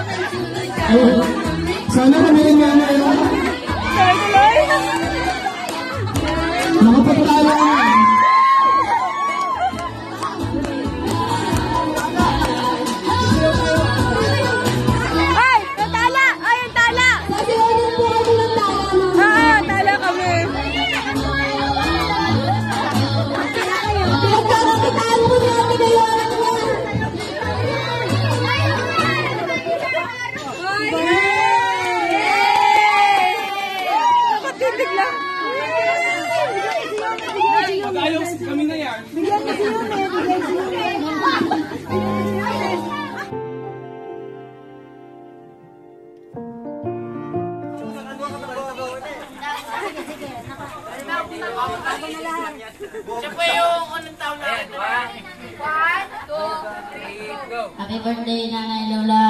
Sana kami rin nga ngayon. Nakapagpala. Ay! Yung tala! Ay, yung tala! Sasilanin po kami ng tala. Tala kami. Pinagkakakitaan mo niya kami ngayon. Mag-ayos kami na yan. Bigyan kasi yun eh. Siya po yung unang taon na ito. 1, 2, 3, go! Happy birthday, Nanay Lola!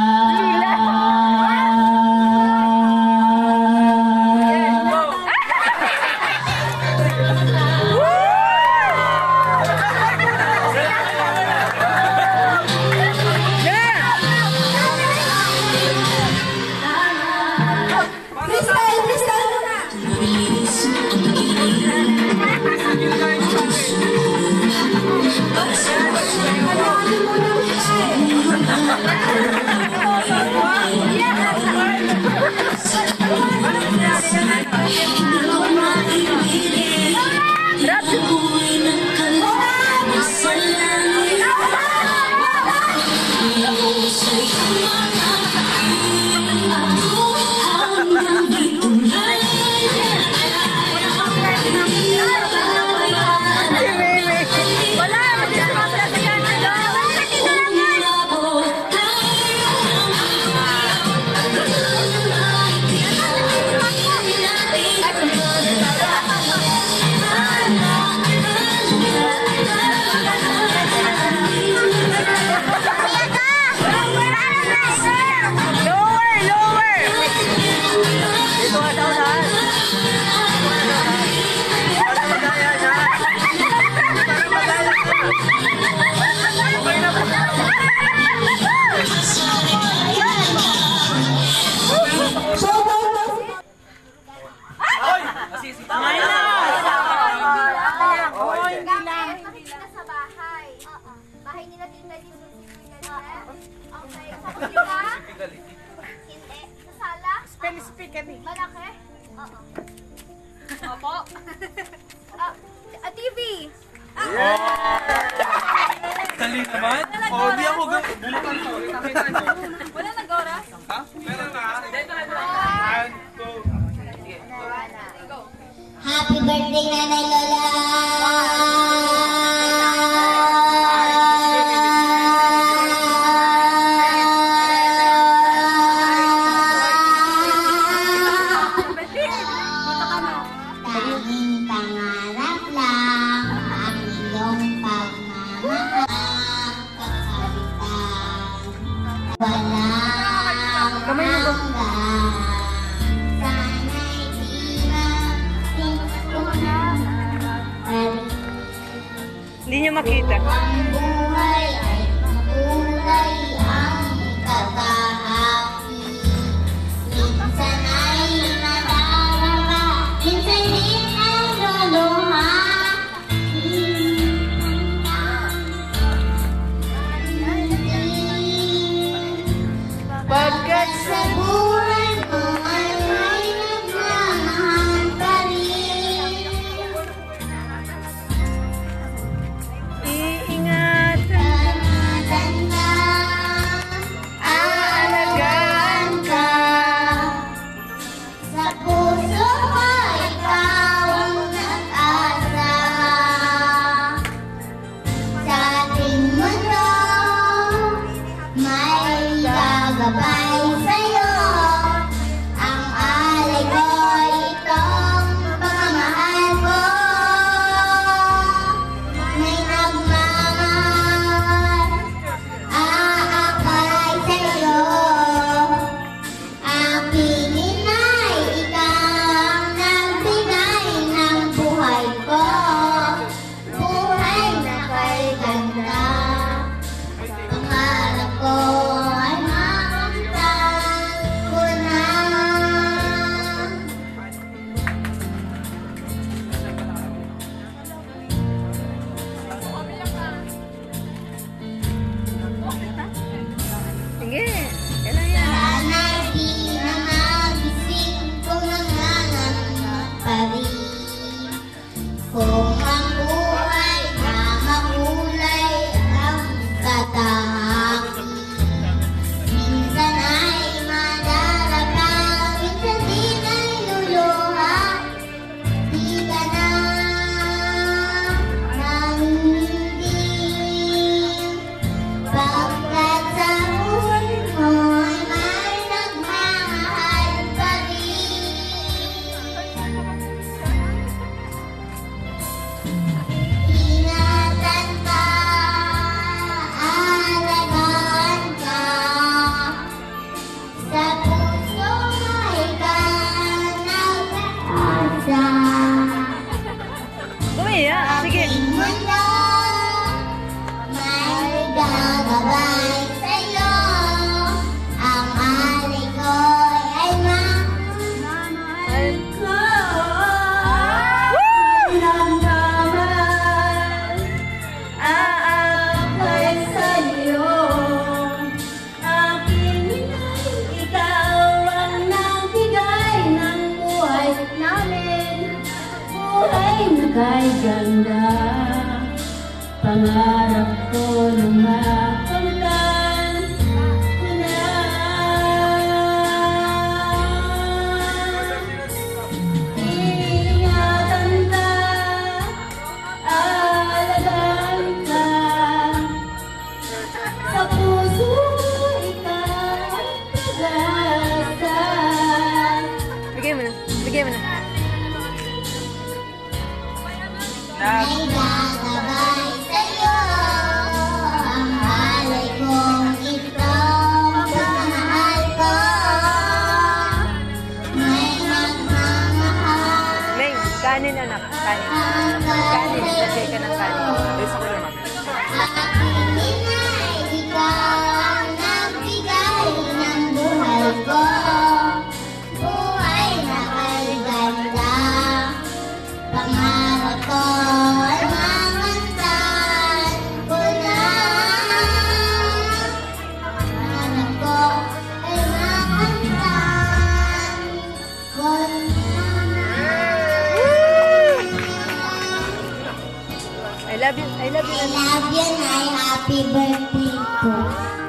Malaki? Oo. Opo. TV. Dali naman. Oh, di ako bulutan to. Wala nag-oras? Ha? Meron na. Happy birthday, Nanay Lola! Tanging pangarap lang ang iyong pagmamahal kakalitan. Walang hanggan. Sana'y di Hindi niyo makita. ang buhay ay makulay ang katahaki. Minsan ay nadarama, minsan din ang luluha. Pagkat sa buhay mo ay may nagmamahal pa rin. Iingatan. Tanda, aalagaan ka. Sa puso ko ikaw ang nag-asa. Sa ating mundo, may gagabay sa'yo. Ang alay ko itong pagmamahal ko. May nagmamahal, aakay sa'yo. Aking inay, ikaw ang nagbigay ng buhay ko. Buhay na kay ganda. Pangarap ko ay makamta. kay ganda, pangarap ko na makamtan ko na. Ingatan ka, alagaan ka, sa puso ikaw pag-asa. Bigay mo na, bigay mo na. May gagabay sa'yo ang alay kong ito, pagmamahal ko. May nagmamahal Meng, kanin anak, kanin. ang Kanin, kalay. lagay ka ng kanin. Aking inay, ikaw ang nagbigay ng buhay ko. Buhay na kay ganda, pangarap ko ay makamtan ko na. Pangarap ko ay makamtan ko na. I love you, I love you. I love you, Nay. Happy birthday po.